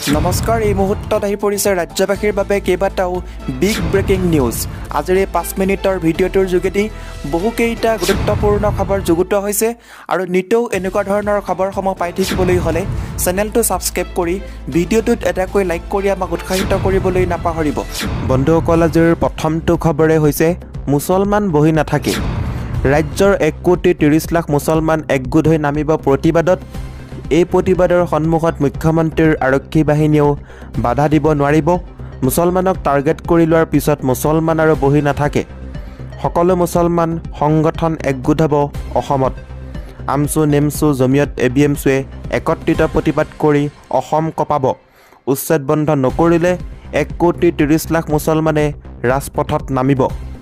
নমস্কাৰ এই মুহূৰ্তত আহি পৰিছে ৰাজ্যবাসীৰ বাবে কেইবাটাও বিগ ব্ৰেকিং নিউজ আজিৰ এই 5 মিনিটৰ ভিডিঅ'টোৰ যোগেদি বহুকেইটা গুৰুত্বপূৰ্ণ খবৰ যুগুত হৈছে আৰু নিতৌ এনেকুৱা ধৰণৰ খবৰসমূহ পাই থাকিবলৈ হ'লে চেনেলটো সাবস্ক্ৰাইব কৰি ভিডিঅ'টোত এটাকৈ লাইক কৰি আমাক উৎসাহিত কৰিবলৈ নাপাহৰিব বন্ধুসকল আজিৰ প্ৰথমটো খবৰে হৈছে মুছলমান বহি নাথাকে ৰাজ্যৰ 1,30,00,000 মুছলমান একগোট হৈ নামিব প্ৰতিবাদত এই প্ৰতিবাদৰ সন্মুখত মুখ্যমন্ত্ৰীৰ আৰক্ষী বাহিনীও বাধা দিব নোৱাৰিব মুছলমানক টাৰ্গেট কৰি লোৱাৰ পিছত মুছলমান আৰু বহি নাথাকে সকলো মুছলমান সংগঠন একগোট হ'ব অসমত আমছু নেমছু জমিয়ত এবিএমছুৱে একত্ৰিত প্ৰতিবাদ কৰি অসম কপাব উচ্ছেদ বন্ধ নকৰিলে 1,30,00,000 মুছলমানে ৰাজপথত নামিব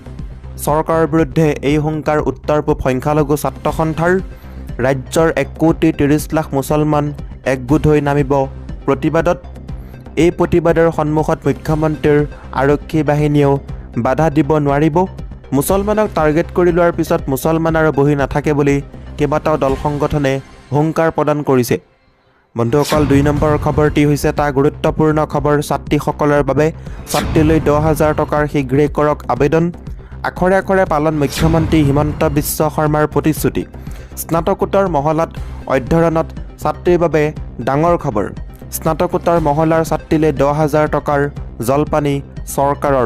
চৰকাৰৰ বিৰুদ্ধে এই হুংকাৰ উত্তৰ পূব সংখ্যালঘু ছাত্ৰ সন্থাৰ ৰাজ্যৰ 1,30,00,000 মুছলমান একগোট হৈ নামিব প্ৰতিবাদত এই প্ৰতিবাদৰ সন্মুখত মুখ্যমন্ত্ৰীৰ আৰক্ষী বাহিনীয়েও বাধা দিব নোৱাৰিব মুছলমানক টাৰ্গেট কৰি লোৱাৰ পিছত মুছলমান আৰু বহি নাথাকে বুলি কেইবাটাও দল সংগঠনে হুংকাৰ প্ৰদান কৰিছে বন্ধুসকল 2 নম্বৰৰ খবৰটি হৈছে এটা গুৰুত্বপূৰ্ণ খবৰ ছাত্ৰীসকলৰ বাবে ছাত্ৰীলৈ 10,000 টকাৰ শীঘ্ৰেই কৰক আবেদন আখৰে আখৰে পালন মুখ্যমন্ত্ৰী হিমন্ত বিশ্ব শৰ্মাৰ প্ৰতিশ্ৰুতি স্নাতকোত্তৰ মহলাত অধ্যয়নত ছাত্ৰীৰ বাবে ডাঙৰ খবৰ স্নাতকোত্তৰ মহলাৰ ছাত্ৰীলৈ 10,000 টকাৰ জলপানী চৰকাৰৰ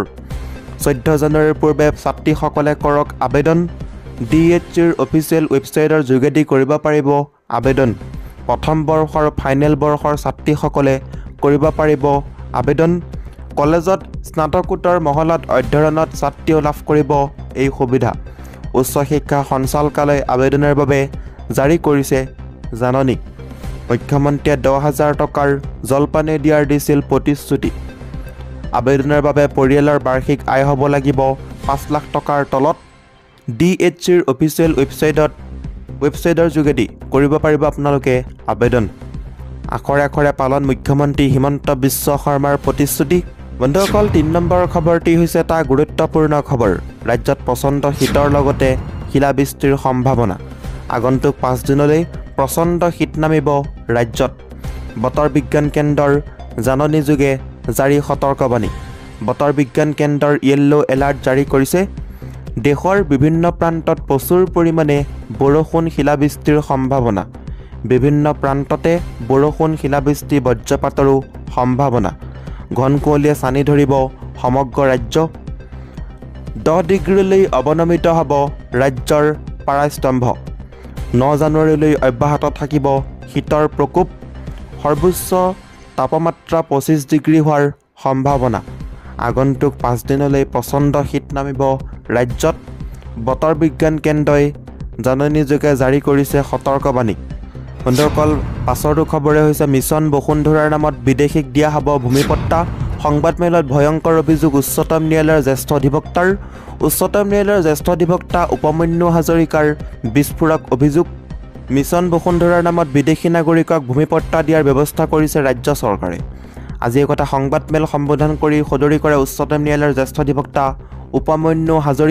14 জানুৱাৰীৰ পূৰ্বে ছাত্ৰীসকলে কৰক আবেদন ডিএইচচিৰ অফিচিয়েল ৱেবছাইটৰ যোগেদি কৰিব পাৰিব আবেদন প্ৰথম বৰ্ষৰ ফাইনেল বৰ্ষৰ ছাত্ৰীসকলে কৰিব পাৰিব আবেদন কলেজত স্নাতকোত্তৰ মহলাত অধ্যয়নত ছাত্ৰীও লাভ কৰিব এই সুবিধা উচ্চ শিক্ষা সঞ্চালকালয় আবেদনৰ বাবে জাৰি কৰিছে জাননী মুখ্যমন্ত্ৰীয়ে 10,000 টকাৰ জলপানী দিয়াৰ দিছিল প্ৰতিশ্ৰুতি আবেদনৰ বাবে পৰিয়ালৰ বাৰ্ষিক আয় হ'ব লাগিব 5 লাখ টকাৰ তলত ডিএইচচিৰ অফিচিয়েল ৱেবছাইটৰ যোগেদি কৰিব পাৰিব আপোনালোকে আবেদন আখৰে আখৰে পালন মুখ্যমন্ত্ৰী হিমন্ত বিশ্ব শৰ্মাৰ প্ৰতিশ্ৰুতি বন্ধুসকল 3 নম্বৰৰ খবৰটি হৈছে এটা গুৰুত্বপূৰ্ণ খবৰ ৰাজ্যত প্ৰচণ্ড শীতৰ লগতে শিলাবৃষ্টিৰ সম্ভাৱনা আগন্তুক 5 দিনলৈ প্ৰচণ্ড শীত নামিব ৰাজ্যত বতৰ বিজ্ঞান কেন্দ্ৰৰ জাননী যোগে জাৰি সতৰ্কবাণী বতৰ বিজ্ঞান কেন্দ্ৰৰ য়েল্লো এলাৰ্ট জাৰি কৰিছে দেশৰ বিভিন্ন প্ৰান্তত প্ৰচুৰ পৰিমাণে বৰষুণ শিলাবৃষ্টিৰ সম্ভাৱনা বিভিন্ন প্ৰান্ততে বৰষুণ শিলাবৃষ্টি বজ্ৰপাতৰো সম্ভাৱনা ঘন কুঁৱলীয়ে ছানি ধৰিব সমগ্ৰ ৰাজ্য 10 ডিগ্ৰীলৈ অৱনমিত হ'ব ৰাজ্যৰ পাৰাস্তম্ভ 9 জানুৱাৰীলৈ অব্যাহত থাকিব শীতৰ প্ৰকোপ সৰ্বোচ্চ তাপমাত্ৰা 25 ডিগ্ৰী হোৱাৰ সম্ভাৱনা আগন্তুক 5 দিনলৈ প্ৰচণ্ড শীত নামিব ৰাজ্যত বতৰ বিজ্ঞান কেন্দ্ৰই জাননীযোগে জাৰি কৰিছে সতৰ্কবাণী বন্ধুসকল পাছৰটো খবৰে হৈছে মিছন বসুন্ধৰাৰ নামত বিদেশীক দিয়া হ'ব ভূমিপট্টা সংবাদমেলত ভয়ংকৰ অভিযোগ উচ্চতম ন্যায়ালয়ৰ জ্যেষ্ঠ অধিবক্তাৰ উচ্চতম ন্যায়ালয়ৰ জ্যেষ্ঠ অধিবক্তা উপমন্যু হাজৰিকাৰ বিস্ফোৰক অভিযোগ মিছন বসুন্ধৰাৰ নামত বিদেশী নাগৰিকক ভূমিপট্টা দিয়াৰ ব্যৱস্থা কৰিছে ৰাজ্য চৰকাৰে আজি একতা সংবাদমেল সম্বোধন কৰি সদৰি কৰে উচ্চতম ন্যায়ালয়ৰ জ্যেষ্ঠ অধিবক্তা উপমন্যু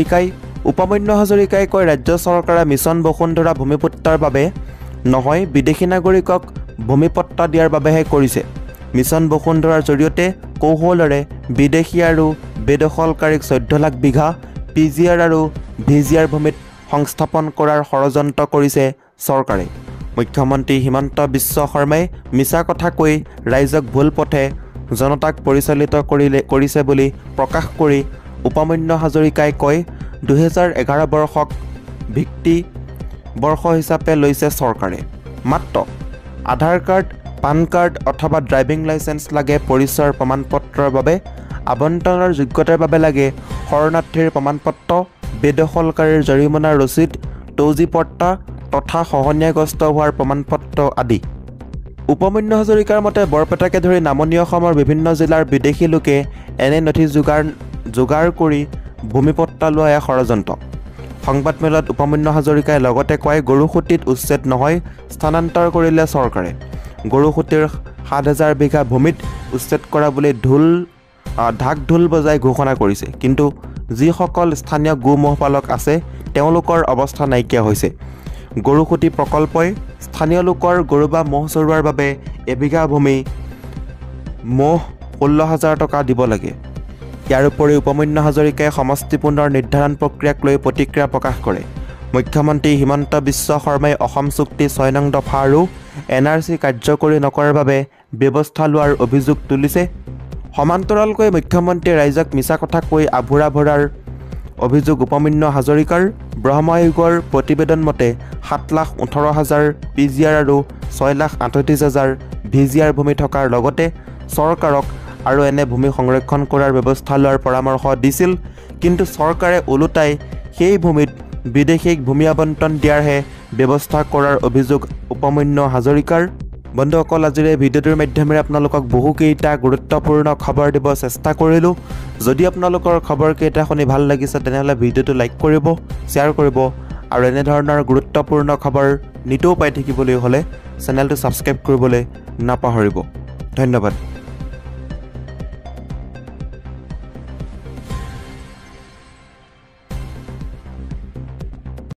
হাজৰিকাই কয় ৰাজ্য চৰকাৰে মিছন বসুন্ধৰা ভূমিপট্টাৰ বাবে নহয় বিদেশী নাগৰিকক ভূমিপট্টা দিয়াৰ বাবেহে কৰিছে মিছন বসুন্ধৰাৰ জৰিয়তে কৌশলেৰে বিদেশী আৰু বেদখলকাৰীক 14 লাখ বিঘা পিজিআৰ আৰু ভিজিআৰ ভূমিত সংস্থাপন কৰাৰ ষড়যন্ত্ৰ কৰিছে চৰকাৰে মুখ্যমন্ত্ৰী হিমন্ত বিশ্ব শৰ্মাই মিছা কথা কৈ ৰাইজক ভুল পথে জনতাক পৰিচালিত কৰিছে বুলি প্ৰকাশ কৰি উপমন্যু হাজৰিকাই কয় 2011 বৰ্ষক ভিত্তি বৰ্ষ হিচাপে লৈছে চৰকাৰে মাত্ৰ আধাৰ কাৰ্ড পান কাৰ্ড অথবা ড্ৰাইভিং লাইচেন্স লাগে পৰিচয়ৰ প্ৰমাণপত্ৰৰ বাবে আবণ্টনৰ যোগ্যতাৰ বাবে লাগে শৰণাৰ্থীৰ প্ৰমাণপত্ৰ বেদখলকাৰীৰ জৰিমনাৰ ৰচিদ তৌজিপট্টা তথা খহনীয়াগ্ৰস্ত হোৱাৰ প্ৰমাণপত্ৰ আদি উপমন্যু হাজৰিকাৰ মতে বৰপেটাকে ধৰি নামনি অসমৰ বিভিন্ন জিলাৰ বিদেশী লোকে এনে নথি যোগাৰ কৰি ভূমিপট্টা লোৱা এক ষড়যন্ত্ৰ সংবাদমেলত উপমন্যু হাজৰিকাই লগতে কয় গৰুসুতিত উচ্ছেদ নহয় স্থানান্তৰ কৰিলে চৰকাৰে গৰুসুতিৰ 7,000 বিঘা ভূমিত উচ্ছেদ কৰা বুলি ঢোল বজাই ঘোষণা কৰিছে কিন্তু যিসকল স্থানীয় গোমহপালক আছে তেওঁলোকৰ অৱস্থা নাইকিয়া হৈছে গৰুসুতি প্ৰকল্পই স্থানীয় লোকৰ গৰু বা মহ চৰুৱাৰ বাবে এবিঘা ভূমি মোহ 16,000 টকা দিব লাগে। ইয়াৰ উপৰি উপমন্যু হাজৰিকাই সমষ্টি পুনৰ নিৰ্ধাৰণ প্ৰক্ৰিয়াক লৈ প্ৰতিক্ৰিয়া প্ৰকাশ কৰে। মুখ্যমন্ত্ৰী হিমন্ত বিশ্ব শৰ্মাই অসম চুক্তি 6 নং দফা আৰু NRC কাৰ্যকৰী নকৰাৰ বাবে ব্যৱস্থা লোৱাৰ অভিযোগ তুলিছে। সমান্তৰালকৈ মুখ্যমন্ত্ৰীয়ে ৰাইজক মিছা কথা কৈ আভুৰা ভৰাৰ অভিযোগ উপমন্যু হাজৰিকাৰ। ব্ৰহ্ম আয়োগৰ প্ৰতিবেদন মতে 7,18,000 PGR আৰু 6,38,000 VGR ভূমি থকাৰ লগতে চৰকাৰক আৰু এনে ভূমি সংৰক্ষণ কৰাৰ ব্যৱস্থা লোৱাৰ পৰামৰ্শ দিছিল, কিন্তু চৰকাৰে ওলোটাই সেই ভূমিত বিদেশীক ভূমি আবণ্টন দিয়াৰহে ব্যৱস্থা কৰাৰ অভিযোগ উপমন্যু হাজৰিকাৰ। বন্ধুসকল, আজিৰ এই ভিডিঅ'টোৰ মাধ্যমেৰে আপোনালোকক বহুকেইটা গুৰুত্বপূৰ্ণ খবৰ দিব চেষ্টা কৰিলোঁ। যদি আপোনালোকৰ খবৰকেইটা শুনি ভাল লাগিছে তেনেহ'লে ভিডিঅ'টো লাইক কৰিব, শ্বেয়াৰ কৰিব আৰু এনেধৰণৰ গুৰুত্বপূৰ্ণ খবৰ নিতৌ পাই থাকিবলৈ হ'লে চেনেলটো ছাবস্ক্ৰাইব কৰিবলৈ নাপাহৰিব। ধন্যবাদ।